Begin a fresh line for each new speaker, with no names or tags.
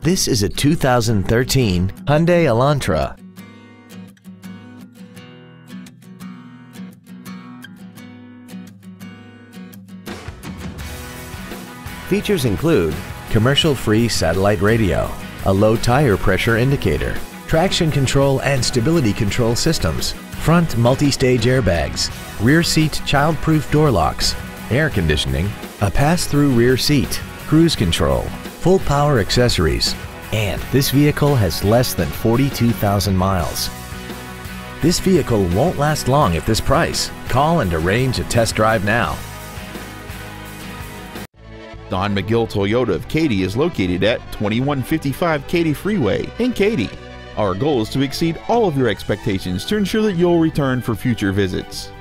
This is a 2013 Hyundai Elantra. Features include commercial-free satellite radio, a low tire pressure indicator, traction control and stability control systems, front multi-stage airbags, rear seat child-proof door locks, air conditioning, a pass-through rear seat, cruise control, full power accessories, and this vehicle has less than 42,000 miles. This vehicle won't last long at this price. Call and arrange a test drive now.
Don McGill Toyota of Katy is located at 2155 Katy Freeway in Katy. Our goal is to exceed all of your expectations to ensure that you'll return for future visits.